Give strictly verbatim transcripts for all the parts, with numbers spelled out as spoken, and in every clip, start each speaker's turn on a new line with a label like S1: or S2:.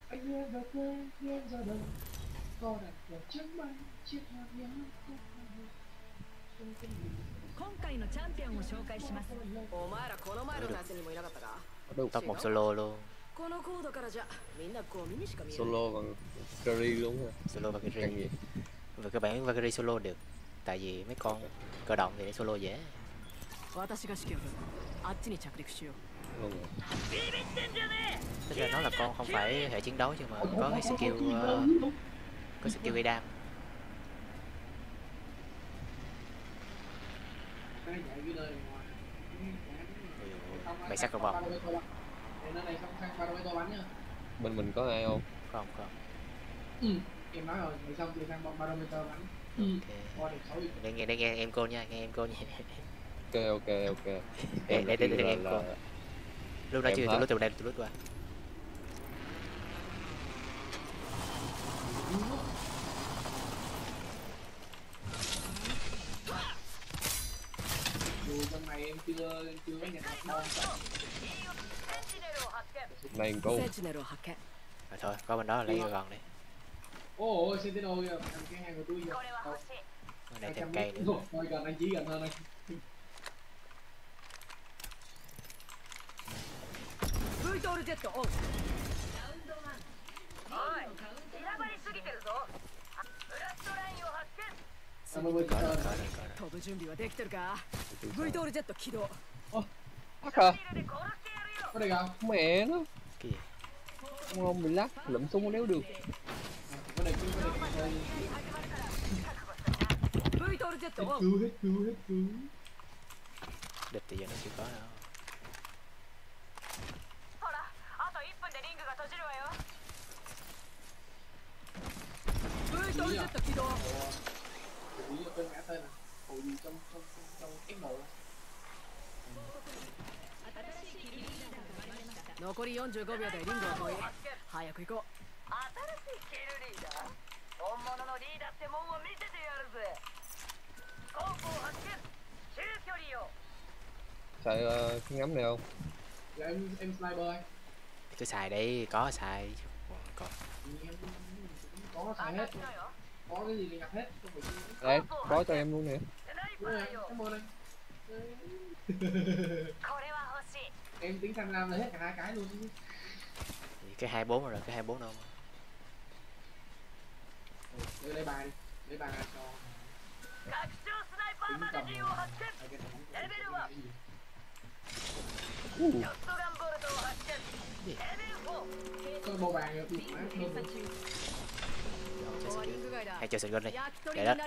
S1: Anh nghe về quê nghe ra đời có đặt vào chân bay chiếc hoa nhớ có không có gì
S2: 今回のチャンピオンを紹介します。
S3: お前らこの前の対戦にもいなかったか
S4: Được top một solo luôn.
S3: このコードからじゃみんなゴミにしか見えない
S5: Solo bằng carry luôn ha.
S4: Solo Valkyrie.
S5: Càng gì?
S4: Về cơ bản Valkyrie solo được. Tại vì mấy con cơ động thì solo dễ.
S3: 私が指揮を振るあっちに着陸しよう
S5: Luôn rồi.
S4: Tức là nó là con không phải hệ chiến đấu nhưng mà có cái skill uh, có skill gây đam. Mày sắc robot.
S5: Bên mình có ai không?
S4: Không không.
S1: Ừ, em nói rồi, mày xong thì sang barometer bắn. Ừ.
S4: Okay. Để nghe để nghe em cô nha, nghe em cô nha.
S5: Ok ok ok.
S4: Để để để, để nghe em cô. Lúc đó chưa, tôi lướt từ đây, tôi lướt qua.
S1: Dù trong này em chưa chưa có nhận được bom.
S5: Này cô.
S4: Rồi thôi, có bên đó là lấy gần đi.
S1: Ồ, oh, Sentinel kìa, cầm cái hàng của tôi kìa.
S4: Ở đây thêm cây nữa.
S1: Thôi gần anh Chí gần hơn anh.
S4: Có rồi, có rồi, có rồi.
S3: 飛ぶ準備はできてるか V トールジェット起動
S5: Ơ, lắc hả?
S1: Có đây không?
S5: Mẹ nó.
S4: Cái gì?
S5: Không không bị lắc, lụm súng đéo được.
S1: Có đây cứ có đây.
S3: V トールジェット
S1: Hết cứu, hết cứu, hết cứu.
S4: Địch thì giờ nó chưa có đâu.
S3: V トールジェット起動
S1: Ủa, ở bên ngã tên à? Ủa gì trong trong trong trong ép một.
S3: 残りよんじゅうごびょうでリングを越え早く行こう
S6: 新しいキルリーダー本物のリーダーってもんを見せてやるぜスコープを発見中距離よ
S5: Xài uh, cái ngắm này không?
S1: Dạ em em sniper ơi.
S4: Cứ xài đi, có xài. Còn
S1: Em có xài hết. Có cái gì thì nhập hết.
S5: Đây, có cho em luôn nè.
S1: Đúng rồi, cảm ơn anh. Em tính sang làm là hết cả hai cái luôn.
S4: cái hai bốn rồi, cái hai bốn đâu.
S1: Đưa đây bài đi, lấy bài cho. Tính cầm cái con bầu vàng được bị má luôn.
S4: Hay chơi sừng gân đi. Để đó.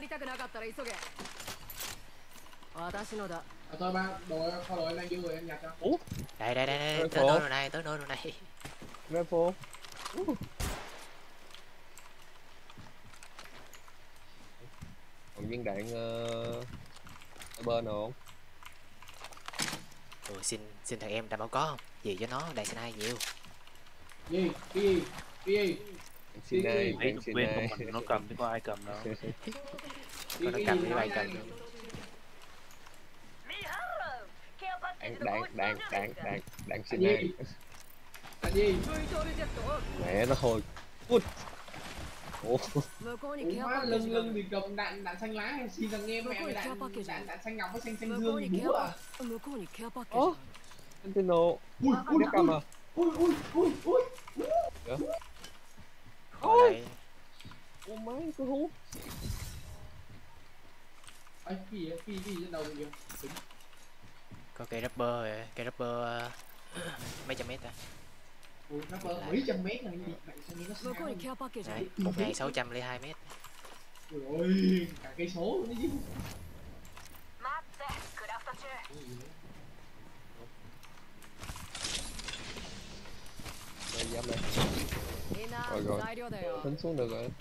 S3: 私のだ
S1: À, thôi ba, đồ kho đồ em đang dư rồi em nhặt cho.
S5: Ủa?
S4: Đây đây đây đây, tới nơi rồi này, tới nơi rồi này.
S5: Rifle. Còn viên đạn uh, ở bên nào không?
S4: Ừ, xin xin thằng em đảm bảo có không? Gì cho nó, đài xin ai nhiều.
S1: Gì? Cái gì? Cái gì?
S5: Xin này,
S7: Mấy đục bên của mình nó cầm chứ có ai cầm đâu.
S4: Có nó cầm đi bay cầm luôn.
S5: Đạn đạn đạn đạn đạn đạn xin
S1: Gì?
S5: này.
S1: Là gì?
S5: Mẹ nó thôi. Út. Ủa?
S1: Ủa má, lưng lưng thì cầm đạn đạn xanh lá hay xin thằng em mẹ mày đạn đạn đạn xanh ngọc với xanh xanh dương thì búa à?
S5: Ủa? Sentinel.
S1: Ui ui
S5: Nó cầm à?
S1: ui ui ui ui.
S5: Dạ.
S4: Ôi.
S5: Ủa má cứ hú.
S1: Ê, cái gì vậy? Cái gì trên đầu mình kìa?
S4: Có cây rapper rồi, cây rapper uh, mấy trăm mét ta.
S1: Ui, rapper mấy trăm mét là cái gì? Bạn sao nghe nó xa
S4: Đấy, một nghìn sáu trăm lẻ hai mét.
S1: Ui ôi, cả cây số luôn đấy chứ.
S5: Đây dám đây. Rồi rồi. Tính xuống được rồi.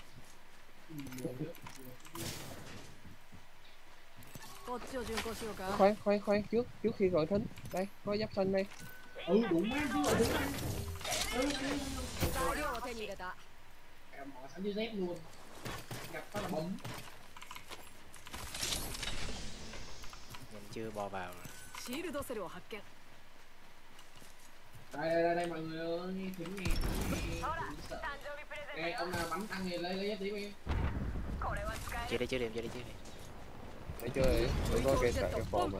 S5: Khoan khoan khoan trước trước khi gọi thính. Đây, có giáp xanh đây.
S1: Ừ đúng má chứ rồi đúng má. Em mở sẵn với dép luôn. Gặp có là bấm.
S4: Nhìn chưa bò vào rồi.
S1: Đây đây đây, đây mọi người ơi, nghe thính nghe. ông nào bắn tăng thì lấy lấy tí đi.
S6: これは使え
S4: chơi
S6: る
S4: đi chơi đi chơi đi chơi đi
S5: Để chơi để có cái cái form mà.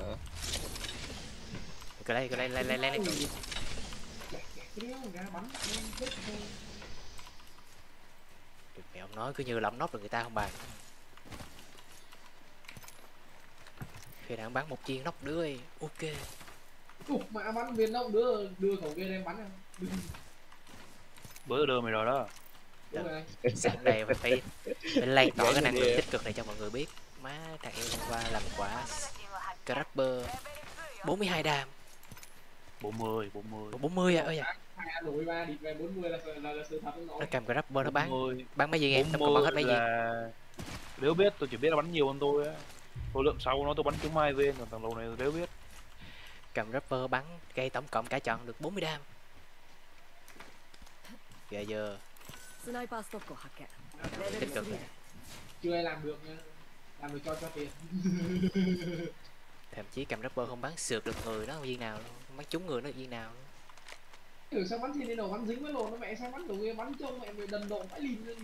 S4: cứ lấy cứ lấy lấy lấy lấy lấy
S1: Kẹt kẹt cái đéo ra bắn lên chết thôi.
S4: mẹ ông nói cứ như là ông nóc được người ta không bàn. Khi nào bắn một viên nóc đứa ấy. Ok.
S1: Ủa, mà bắn viên đâu đưa đưa khẩu kia đem bắn không?
S7: Bữa đưa mày rồi đó.
S1: Đúng rồi.
S4: Sẵn đây phải phải, phải lan tỏa cái năng lượng tích cực này cho mọi người biết. Má thằng em hôm qua làm quả Grabber bốn mươi hai đam.
S7: bốn mươi, bốn mươi.
S4: bốn mươi à ơi à.
S1: Hai anh đổi ba đi về bốn mươi là là, là sự thật không
S4: Nó
S1: nổi.
S4: cầm Grabber nó bán
S7: bốn mươi.
S4: bán mấy viên em, nó còn bán hết mấy viên.
S7: là... Nếu biết tôi chỉ biết là bắn nhiều hơn tôi á. Tôi lượng sau nó tôi bắn trúng hai viên, còn thằng lầu này tôi nếu biết.
S4: Cầm Grabber bắn cây tổng cộng cả trận được bốn mươi đam. Kìa giờ
S3: スナイパーストックを発見。
S4: tích cực này.
S1: Chưa ai làm được nha. Làm được cho cho tiền.
S4: Thậm chí cầm Grabber không bắn sượt được người nó viên nào luôn, bắn trúng người nó viên nào luôn.
S1: Thử sao bắn thì đi đầu bắn dính với lồn nó mẹ sao bắn đầu kia bắn trông mẹ mày đần độn phải lìn lên.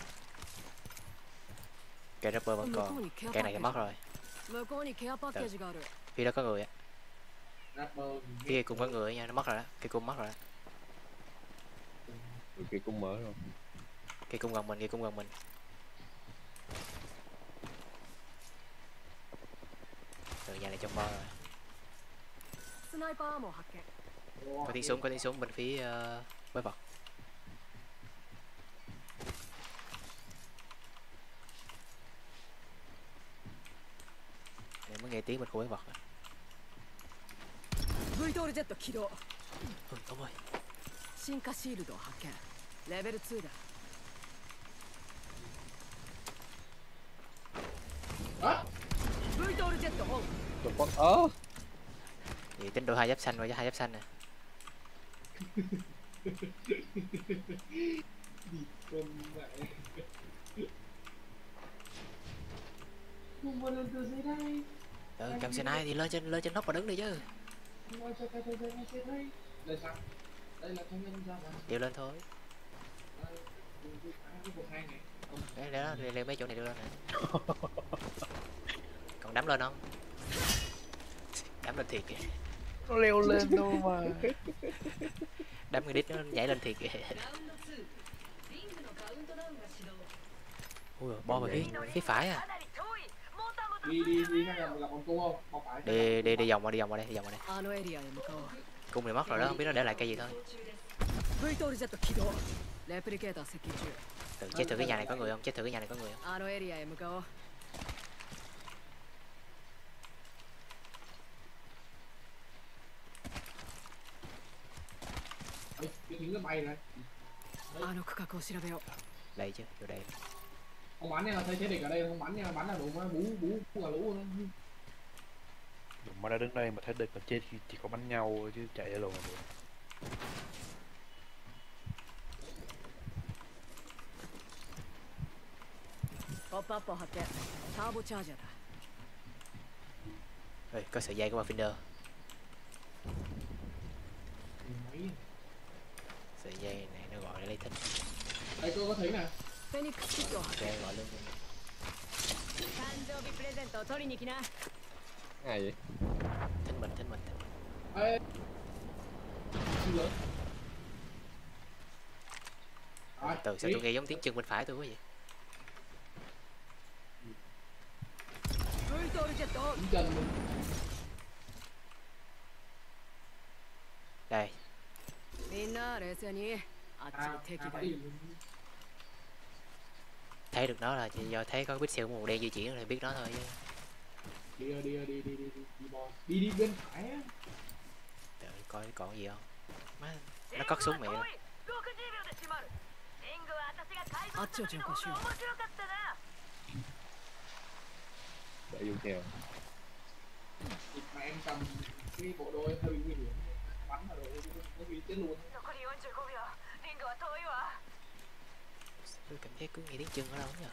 S4: Cây Grabber vẫn còn, cây này thì mất rồi.
S3: 向こうにケアパッケージがある。
S4: Phía đó có người á,
S1: Rapper.
S4: phía kia cũng có người nha, nó mất rồi đó, cây cung mất rồi đó.
S5: Cái cung mở rồi.
S4: Cây cung gần mình, cây cung gần mình. Từ nhà này trong bo rồi.
S3: スナイパーアーモー発見。
S4: Có tiếng súng, có tiếng súng bên phía uh, quái vật. Em mới nghe tiếng bên khu quái vật rồi.
S3: ブイトールジェット起動。
S4: Ừ, ông ơi.
S3: 進化シールドを発見。レベルツーだ。
S1: Hả?
S3: ブイトールジェットオン。
S5: Tôi có ớ.
S4: Vậy tính đổi hai giáp xanh qua hai giáp xanh nè.
S1: Đi con mẹ. Không muốn lên từ dưới đây.
S4: Ừ, cầm xe này thì lên trên lên trên nóc mà đứng đi chứ.
S1: Không ai cho cái thời gian này sẽ thấy. Đây sao? Đây là thanh nhân ra mà.
S4: Điệu lên thôi.
S1: Đây, cái cuộc hai này. Ông
S4: Đấy, đó, lên, lên mấy chỗ này đưa lên nè. Còn đắm lên không? Đắm lên thiệt kìa.
S7: Nó leo lên đâu mà.
S4: Đắm cái đít nó nhảy lên thiệt kìa. Ui, bo về phía, phía phải à.
S6: かなり遠いモーターも
S1: đi đi đi sang gặp gặp con cung không? Không phải.
S4: Đi đi đi vòng qua đi vòng qua đây, đi vòng qua đây.
S3: あのエリアへ向かおう。
S4: Cung này mất rồi đó, không biết nó để lại cây gì thôi.
S3: ブイトールジェット起動。レプリケーター接近中。
S4: Tự chết thử cái nhà này có người không? Chết thử cái nhà này có người không?
S3: あのエリアへ向かおう。
S1: Ê, cái tiếng nó bay này.
S3: あの区画を調べよう。
S4: Đây chứ, vô đây.
S1: Không bắn nha là thấy thế địch ở đây không bắn nha bắn là đủ mà bú bú bú cả lũ luôn.
S7: Dùng mà đã đứng đây mà thấy địch mà chết chỉ có bắn nhau chứ chạy ra luôn mà được.
S3: ポップアップを発見。ターボチャージャーだ。
S4: Ê, có sợi dây của Barfinder.
S1: Máy.
S4: Sợi dây này nó gọi để lấy thích.
S1: Đây cô có thấy nè.
S3: フェニックスキットを発
S4: Ok,
S3: 見。
S4: gọi luôn.
S3: 誕生日プレゼントを取りに来な。
S5: Ai vậy?
S4: Thích mình, thích mình, thích mình.
S1: Ê. Chưa lớn. Rồi,
S4: Từ sao
S1: đi.
S4: tôi nghe giống tiếng chân bên phải tôi quá vậy?
S3: ブイトールジェットオン。
S1: Đứng chân luôn.
S4: Đây,
S3: みんな冷静に。あっち
S1: À,
S3: に敵
S1: à,
S3: が
S1: phải
S3: い
S1: đi.
S3: る。
S4: thấy được nó là chỉ do thấy có cái pixel màu đen di chuyển thì biết nó thôi chứ.
S1: Đi đi đi đi đi đi đi bò. Đi đi bên phải á.
S4: Đợi coi còn gì không. Má,
S6: リ
S4: nó
S6: ング
S4: cất
S6: は
S4: súng mẹ
S6: 遠い
S4: luôn.
S6: ろくじゅうびょうで閉まるリングは私が改造
S3: あっちを巡航しよう。
S6: 面白かったな
S5: Để vô theo.
S1: Thịt mà em cầm cái bộ đôi hơi bị nguy hiểm. Bắn vào đội nó bị chết luôn.
S6: 残りよんじゅうごびょうリングは遠いわ
S4: Tôi cảm giác cứ nghĩ tiếng chân ở đâu nhỉ?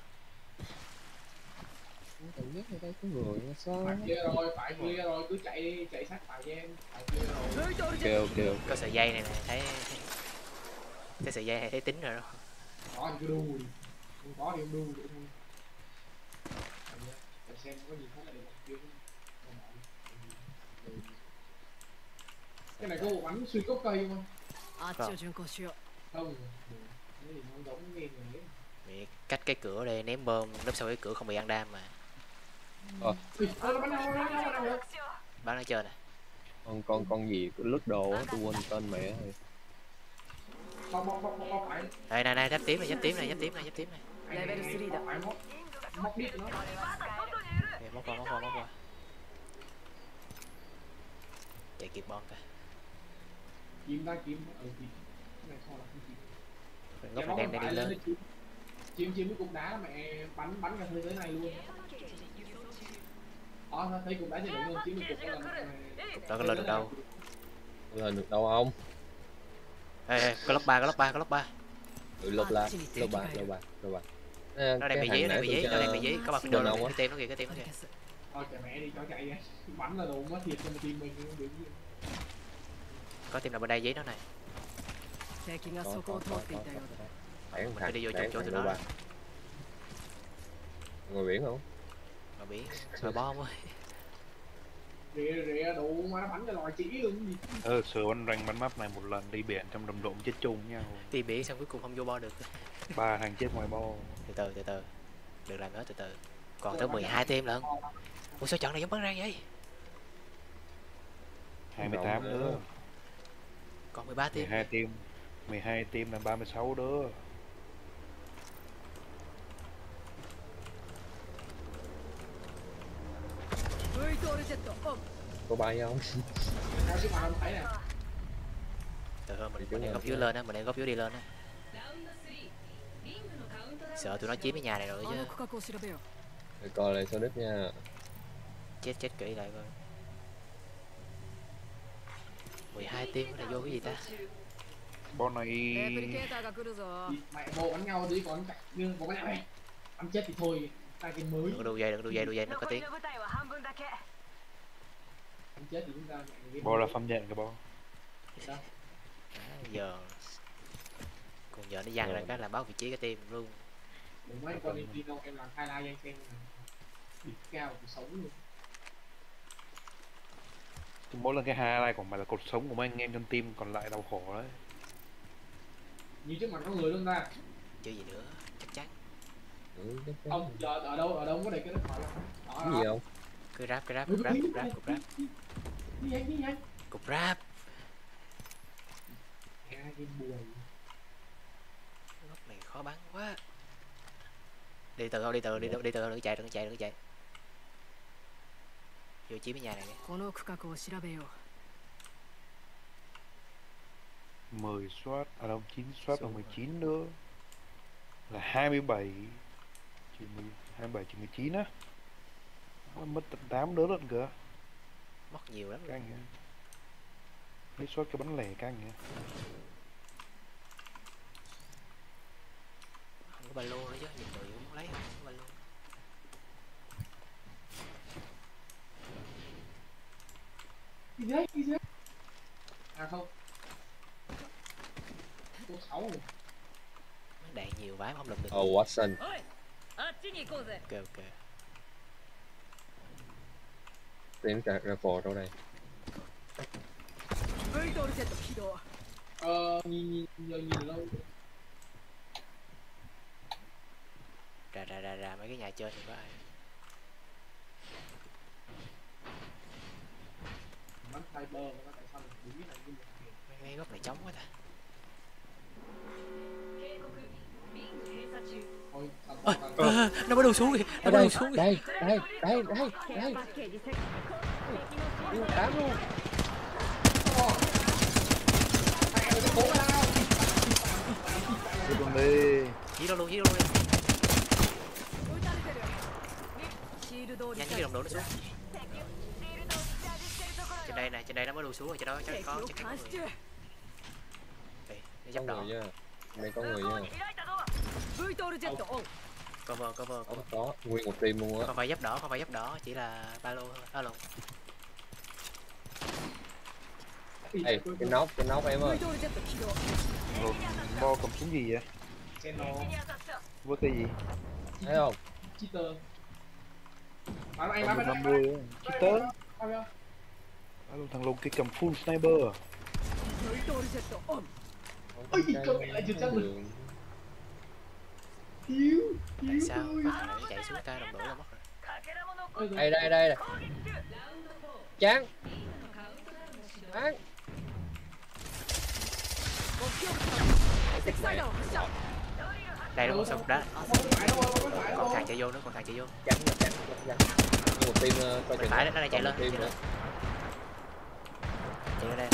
S5: Cảm giác ở đây có người nó sao?
S1: Phải kia rồi, phải kia rồi, cứ chạy đi, chạy sát phải cho em. Phải kia rồi.
S3: ブイトールジェット。
S5: Kêu kêu.
S4: Có sợi dây này nè, thấy thấy sợi dây này thấy tính rồi đó.
S1: Có thì cứ đu đi. Không có thì không đu nữa thôi. Để xem có gì khác là để kiếm. Cái này có bộ bắn xuyên gốc cây không?
S3: あっちを巡航しよう。
S1: Không. Cái gì nó giống nghe người ấy.
S4: Mẹ cách cái cửa đây ném bom nấp sau cái cửa không bị ăn đam mà.
S5: Ờ.
S1: Ui, nó bắn đâu, nó bắn đâu, nó bắn đâu.
S4: Bắn ở trên này.
S5: Con con con gì lướt đồ á, tôi quên tên mẹ rồi.
S1: Bọc bọc bọc bọc phải.
S4: Đây này này giáp tím này giáp tím này giáp tím này giáp tím này.
S1: Level ba đã. Phải móc. Móc đít nó.
S4: Kìa, móc vào móc vào móc vào. Chạy kịp bom kìa.
S1: Kiếm ra kiếm ở kịp. Cái này không là không kịp.
S4: Góc này đang đang đi lên.
S1: Chim chim cái cục đá mẹ bắn bắn cả thế giới này luôn. Đó thấy cục đá trên đỉnh luôn, chim cái cục đó là
S4: Cục đó có lên được đâu.
S5: Lên được đâu không?
S4: Ê, ê, có lốc ba có lốc ba có lốc ba.
S5: Ừ, lốp la, lốp ba, lốp ba, lốp ba. À,
S4: Nó đang bị dí, nó đang bị dí, nó đang bị dí, có mặt
S5: Đồ
S4: đồ
S5: nào
S4: cái
S5: á?
S4: tim nó kìa, cái tim nó kìa.
S3: 消す。
S1: thôi kệ mẹ đi cho chạy ra. Bắn là đồ mất thiệt cho team mình không được.
S4: Có tim nào bên đây dí nó này.
S3: 敵がそこを通っていたようだ。
S5: Đảng
S4: Mình
S5: thằng,
S4: phải đi vô
S5: đảng
S4: chỗ
S5: thằng
S4: tụi
S5: lốp
S4: nó.
S5: ba. Ngồi biển không?
S4: Mà biển, mà bom ơi.
S1: Rịa rịa đủ mà nó bắn cho loài chỉ luôn gì.
S7: Ờ, sửa bắn rank bắn map này một lần đi biển trong đồng đội chết chung nhau.
S4: Đi biển xong cuối cùng không vô bo được.
S7: Ba thằng chết ngoài bo.
S4: Từ từ từ từ. Đừng làm nữa từ từ. Còn tới mười hai team lận. Ủa sao trận này giống bắn răng vậy?
S7: hai mươi tám đứa.
S4: Còn mười ba
S7: mười
S4: team.
S7: hai team. mười hai team là ba mươi sáu đứa.
S5: Có bay không?
S1: Sao chứ mà không thấy nè.
S4: Từ thôi mình, mình đang góc dưới lên á, mình đang góc dưới đi lên á. Sợ tụi nó chiếm cái nhà này rồi
S3: あ
S4: chứ.
S3: の区画を調べよう。
S5: Để coi lại số đất nha.
S4: Chết chết kỹ lại coi. mười hai team cái này vô cái gì ta?
S7: Bo này
S3: レプリケーターが来るぞ。
S1: Mẹ bộ bắn nhau đi còn chạy nhưng có cái này. Ăn chết thì thôi. Ta cái mới.
S4: Đừng có đu dây, đừng có đu dây, đu dây nó có
S6: 残り
S4: tiếng.
S6: の部隊は半分だけ。
S1: Ăn chết thì chúng ta mẹ.
S7: bo là phăm nhện cái bo.
S1: Sao?
S4: À, giờ còn giờ nó giăng ra cái là báo vị trí cái team luôn.
S1: Đừng mấy con đi đâu em làm highlight anh xem nè. Đỉnh cao của sống luôn.
S7: Mỗi lần cái highlight của mày là cột sống của mấy anh em trong team còn lại đau khổ đấy.
S1: Như trước mặt có người luôn ta.
S4: Chứ gì nữa, chắc chắn.
S5: Ừ, chắc chắn.
S1: Ông giờ ở đâu ở đâu có để cái đất khỏi. Đó.
S5: Cái gì không?
S4: Cứ ráp, cứ ráp, cục ráp, cục ráp, cục ráp.
S1: Đi anh đi anh.
S4: Cục ráp.
S1: Nghe cái buồn.
S4: Góc này khó bắn quá. Đi từ đâu, đi từ, đi từ, đi từ, đừng có chạy, đừng có chạy, đừng có chạy. Vô chiếm cái nhà này kìa.
S3: この区画を調べよう。
S7: mười soát, à đâu chín soát và mười chín nữa. Là hai mươi bảy. Chỉ mười, hai mươi bảy chỉ mười chín á. Nó mất tận tám đứa lận kìa.
S4: Mất nhiều lắm.
S7: Căng nha. Lấy soát cái bắn lẻ căng nha.
S4: Không có ba lô nữa chứ, nhiều người cũng muốn lấy không có ba lô.
S1: Đi đấy, đi đấy. À không. Cô sáu rồi.
S4: Mấy đạn nhiều vãi mà không lượm được.
S5: Oh, Watson.
S2: おいあっちに行こうぜ
S4: Ok ok.
S5: Tiến cả rifle đâu đây?
S3: ブイトルジェット起動。
S1: Ờ, nhìn nhìn giờ nhìn lâu.
S4: Ra ra ra ra mấy cái nhà trên thì có ai.
S1: Bắn Fiber nó tại sao mình biết là như một người.
S4: Mấy, mấy góc này trống quá ta.
S2: 警告ビン閉鎖中
S1: Thôi, sao
S4: Ôi,
S1: còn còn-
S4: à, nó bắt đầu xuống kìa, nó
S5: Ở
S4: bắt
S5: đây,
S4: đầu xuống kìa.
S5: đây, đây, đây, đây, đây.
S2: パッケージ設置
S5: Yêu tám luôn.
S7: Đi con đi.
S4: Dí đâu luôn, dí đâu luôn.
S3: 撃たれてる。シールドをリ
S4: Nhanh
S3: チ
S4: cái
S3: ャー
S4: đồng đội nó xuống.
S6: シールドをチャージしてるところ
S4: Trên đây nè, trên đây nó mới đu xuống rồi, trên đó
S3: ジ。
S4: chắc
S3: 敵
S4: có
S3: を
S4: chắc có
S3: 監視
S4: người.
S3: 中。
S4: Đây, nó
S5: Có
S4: giáp đỏ.
S5: người nha. Đây có
S6: 向
S5: người
S6: こう
S5: nha.
S6: に開いたぞ
S3: ブイトルジェットオン。
S4: Cover, cover,
S5: Có,
S4: cover.
S5: có, nguyên một team luôn á.
S4: Không phải giáp đỏ, không phải giáp đỏ, chỉ là ba lô thôi. Alo.
S5: Ê, cái nóc, cái nóc em
S3: ブ
S5: ơi.
S3: イトルジェット起動。
S7: Rồi bo cầm súng gì vậy?
S1: Keno.
S7: Với cái gì?
S5: Thấy không?
S1: Cheater. Bắn anh
S7: Tầm
S1: bắn
S7: năm
S1: bắn
S7: mươi á. Cheater.
S1: Bao nhiêu?
S7: Alo, thằng Lùng kia cầm full sniper à?
S1: Ôi, cậu lại giật ra mình. Thiếu, thiếu
S4: Sao
S1: tôi.
S4: bắt nó chạy xuống tay đồng đội là mất rồi.
S1: Ôi giời.
S5: Đây đây đây này. Chán. Chán.
S4: Đây đúng không? Xong đó.
S1: Không có phải đâu, không có phải đâu.
S4: Còn thằng chạy vô nữa, còn thằng chạy vô.
S5: Chán chán chán. Một team uh, coi
S4: Bên
S5: chừng.
S4: phải đó, nó đang chạy
S5: Còn
S4: lên.
S5: một team
S4: Chạy
S5: nữa.
S4: lên. Chạy lên đây.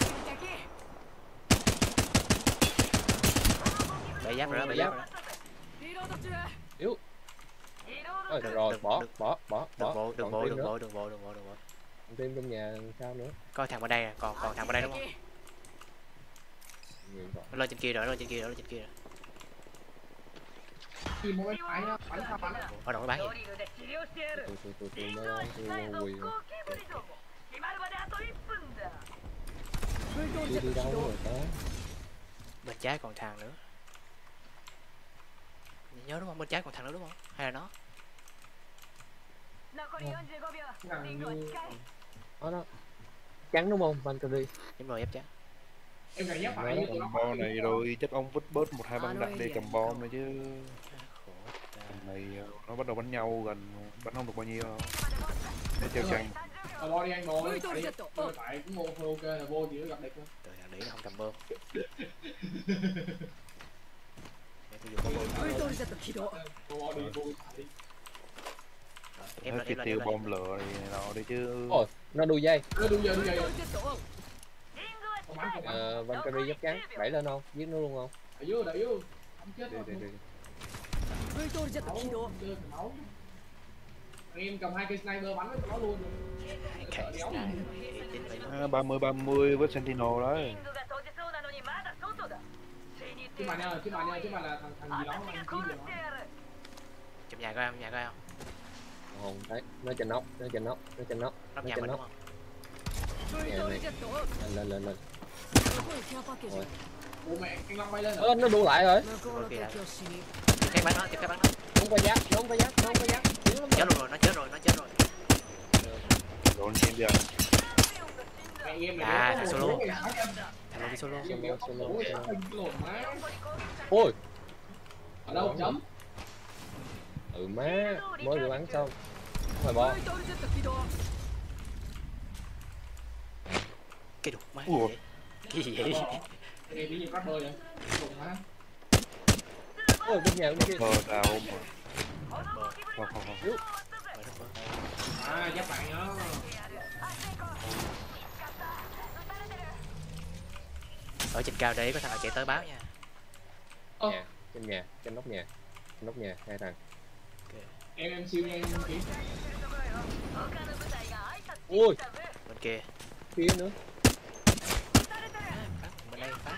S4: Bể giáp rồi đó, bể giáp rồi đó.
S5: Yếu. Ôi,
S4: Đừng-
S5: rồi
S4: đừng-
S5: bỏ
S4: đừng-
S5: bỏ bỏ
S4: Đừng
S5: bỏ.
S4: bộ, đừng
S5: Còn
S4: bộ,
S5: team
S4: đừng
S5: nữa.
S4: bộ, đừng bộ, đừng bộ, đừng bộ.
S5: Còn team trong nhà sao nữa?
S4: Có thằng bên đây, nè, còn còn thằng bên đây đúng không?
S5: Nguyện vọng.
S4: Nó lên trên kia rồi, nó lên trên kia rồi, nó lên trên kia rồi.
S1: Tìm một bên phải nha, bắn sao bắn.
S4: Ở đâu nó bán gì?
S6: ドリルで治療してやる
S5: Tôi tôi tôi
S6: リ
S5: tôi
S6: ードは
S5: nó
S6: 控え
S5: tôi
S6: 続
S5: quỳ
S6: 行警部リゾーも決まるまであといっぷんだ
S5: chưa đi đâu rồi ta.
S4: Bên trái còn thằng nữa. Nhớ đúng không? Bên trái còn thằng nữa đúng không? Hay là nó?
S6: 残りよんじゅうごびょうリングは近い
S5: Đó đó. Chán đúng không? Valkyrie.
S4: Đúng rồi, ép chắc.
S1: Em cảm giác phải
S5: Nói
S1: như
S5: là
S1: tụi nó
S7: Combo này rồi chắc ông vứt bớt một hai băng đạn để cầm bom này chứ.
S4: Khổ ta.
S7: Thằng này ờ, nó bắt đầu bắn nhau gần bắn không được bao nhiêu đâu. Để treo tranh.
S1: Ờ, bo đi anh bo đi. Tại tại cũng ngon thôi, ok là vô chỉ gặp địch thôi.
S4: Trời, thằng Lý nó không cầm bơm. Để tôi dùng bơm.
S1: Bo đi, bo đi.
S4: Ép
S7: Hết
S4: lên,
S7: cái
S4: ép lên,
S7: tiêu
S4: ép lên.
S7: bom lửa này nọ đi chứ.
S5: Ôi, nó đuôi dây.
S1: Đưa đu giờ đu giờ.
S6: リングは
S1: Không bắn không bắn.
S5: Ờ, Valkyrie giáp trắng. Đẩy lên không? Giết nó luôn không?
S1: Đẩy vô, đẩy vô. Không chết
S7: Đi
S1: đâu.
S7: đi đi.
S1: Máu, chơi phải máu. Anh em cầm hai cây sniper bắn với tụi nó luôn.
S4: Cái này thì chính vậy luôn.
S7: À, ba mươi ba mươi với Sentinel
S6: リ
S7: đấy.
S6: ングが閉じそうなのにまだ外だ潜入
S1: Chứ mà nha, chứ mà nha, chứ mà là thằng thằng gì đó
S6: 私
S1: anh
S6: が
S1: chỉ
S6: 殺
S1: gì
S6: して
S1: đó.
S6: やる
S4: Trong nhà coi không? Nhà coi không?
S5: Hồn đấy. Nó trên nóc, nó trên nóc, nó trên nóc.
S4: Nóc
S5: Nó
S4: nhà
S5: trên
S4: mình đúng
S5: nóc.
S4: không?
S5: Nhà này. Lên lên lên lên. Rồi.
S1: Ủa mẹ, anh Long bay lên rồi.
S5: Ơ, nó đu lại rồi.
S4: Tiếp cái bắn nó, tiếp cái bắn nó.
S5: Không có giáp, nó không có giáp, nó không có giáp. Yếu lắm
S4: Chết luôn rồi, nó chết rồi, nó chết rồi.
S7: Rồi trên giờ.
S1: Mẹ em này
S4: À,
S1: nó
S4: thằng
S1: có
S4: solo.
S1: một cái khác em.
S4: Thằng nó đi solo.
S1: Em kéo tóc cổ cái thằng lộn má.
S5: Ôi,
S1: Ở đâu chấm?
S5: ừ má, mới vừa bắn xong. Không phải bo.
S4: Cái đục má.
S7: Ủa.
S4: Cái gì vậy?
S1: Anh em bị gì rapper vậy? Lộn má.
S5: Ôi, bên nhà bên kia.
S7: Ờ, đào mà. Không không không.
S5: Yếu.
S1: À, giáp bạn nhá.
S4: Ở trên cao để có thằng nào chạy tới báo nha.
S1: Ơ,
S5: Nhà, trên nhà, trên nóc nhà. Trên nóc nhà, hai thằng.
S1: em em siêu nhanh kỹ.
S5: Ui,
S4: Bên kia.
S5: phía nữa.
S4: Phát bên đây phát.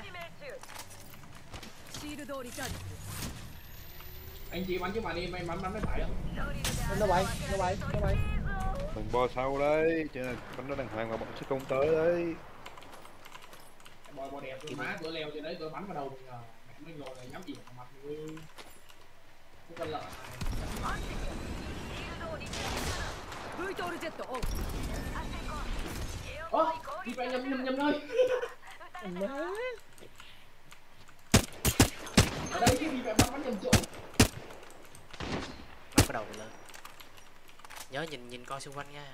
S1: Anh chị bắn chứ mà đi, may bắn bắn mới phải không?
S5: Nó bay, nó bay, nó bay.
S7: Mình bo sau đấy, cho nên bắn nó đàng hoàng mà bọn sẽ công tới đấy.
S1: Bò bò đẹp tôi má, tôi leo trên đấy tôi bắn vào đầu mình à. Mẹ mình ngồi này nhắm gì vào mặt mình. Cái con lợn này. Ơ, đi phải nhầm nhầm nhầm thôi.
S5: Má.
S1: Ở đây cái đi phải bắn bắn nhầm chỗ.
S4: Bắt cái đầu mình lên. Nhớ nhìn nhìn coi xung quanh nha.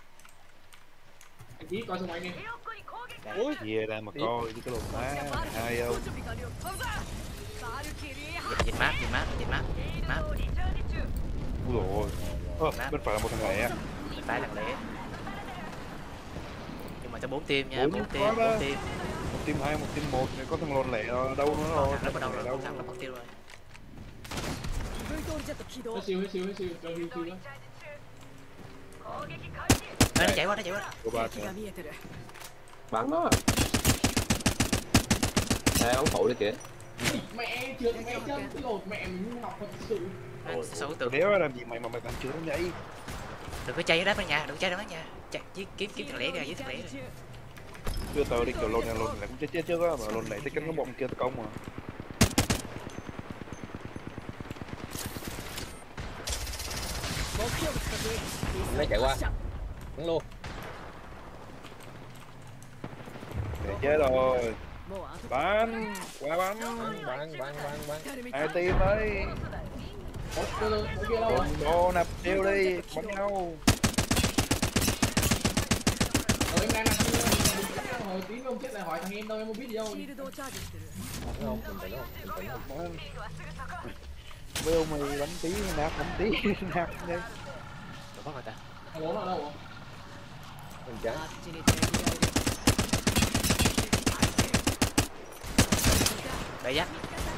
S1: Anh chỉ coi xung quanh đi.
S5: Ui,
S7: Về ra mà coi chứ cái lồn má hai không.
S4: Nhìn nhìn map, nhìn map, nhìn map, nhìn map.
S7: Ui dồi ôi. Ơ, bên phải là một thằng lẻ.
S4: Bên phải thằng lẻ. Nhưng mà tới bốn team nha,
S7: Bốn
S4: bốn
S7: có
S4: team,
S7: đó.
S4: bốn team.
S7: Một team hai, một team một, có thằng lồn lẻ đâu nữa rồi.
S4: Thằng nó bắt đầu rồi,
S7: đâu.
S4: thằng nó mất tiêu rồi.
S1: Nó siêu, nó siêu, nó siêu, cho siêu siêu đó.
S4: Ê, nó chạy qua, nó chạy qua.
S7: Của ba kìa.
S8: Bắn nó. Ê, bắn phụ đi kìa.
S1: Mẹ trượt mẹ chân cái lột mẹ mình học thật sự.
S4: Ê, Sao cái tường.
S7: Đéo làm gì mày mà mày bắn chưa nó nhảy.
S4: Đừng có chạy ở đá bên nhà, đừng chạy ở đá nhà. Chạy kiếm kiếm kiếm thằng lẻ kìa, với thằng lẻ kìa.
S7: Chưa tao đi kiểu lồn nhà lồn lại cũng chết chết trước á, mà lồn lẻ tới cánh cái bom kia tao công mà.
S8: Nó chạy qua bắn luôn.
S7: Để chết rồi.
S3: もうあと
S7: Bắn, qua bắn.
S8: Bắn bắn bắn bắn bắn.
S3: 誰み
S7: Hai team ấy.
S1: Ủa, từ từ, ở kia đâu rồi?
S7: Đừng đồ nạp tiêu đi, bắn nhau.
S1: Rồi em đang nằm hồi tí ông chết lại hỏi thằng em đâu, em không biết gì đâu.
S3: シールドをチャージしてる
S8: Bắn không? Bình tĩnh không? Bình tĩnh không?
S7: Bắn. Với ông mày bắn tí, nạp bắn tí, nạp đi.
S4: Đâu bắt người ta.
S1: Thằng bố nó ở đâu rồi?
S8: Mình chán.
S3: あっちに敵がいる
S4: Đấy dắt.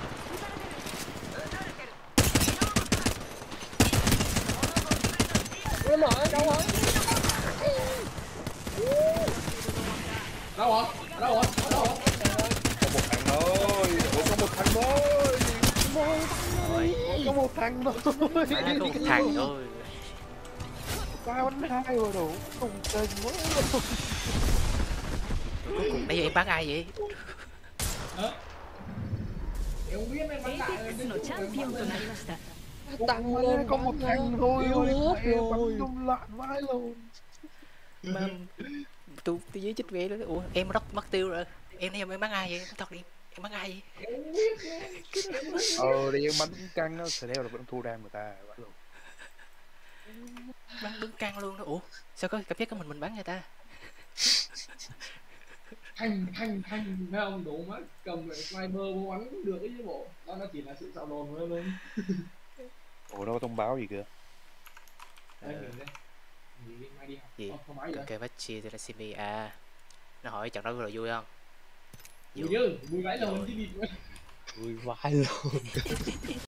S5: Nó mở đâu rồi?
S1: Đâu rồi? Ở đâu rồi? Ở đâu rồi?
S7: Có một thằng thôi, ủa có một thằng thôi.
S4: Rồi.
S7: Có một thằng thôi.
S4: Má có một thằng thôi.
S7: Ba bắn hai rồi đủ, không kênh quá luôn.
S4: Cuối cùng nãy giờ em bắn ai vậy?
S1: Hả? Em không biết em bắn lại.
S3: エイペックスのチャンピオンとなりました
S5: Tăng
S7: Mà
S5: lên
S7: có một thằng thôi,
S5: yếu
S7: ôi,
S5: hết
S7: mẹ
S5: rồi.
S7: bắn trong loạn vãi luôn.
S4: Mà tôi tôi dưới chích vé đó. Ủa em mất mất tiêu rồi. Em nãy giờ em bắn ai vậy? Thật đi. Em bắn ai vậy?
S1: Em không biết.
S7: Ờ đi bắn căng nó sẽ đeo là vẫn thua đam người ta vãi luôn.
S4: Bắn đứng căng luôn đó. Ủa sao có cảm giác có mình mình bắn người ta?
S1: Thanh thanh thanh thấy không, đủ mắt cầm lại sniper vô bắn cũng được ấy chứ bộ. Đó nó chỉ là sự xạo đồn thôi luôn.
S7: Ủa đâu có thông báo gì kìa.
S1: Đây nhìn đây. Gì mai đi học.
S4: Gì?
S1: Ờ, không phải vậy.
S4: Ok Machi Terasimi à. Nó hỏi trận đấu vừa rồi vui không?
S1: Vui chứ, vui vãi lồn chứ đi.
S8: Vui vãi luôn.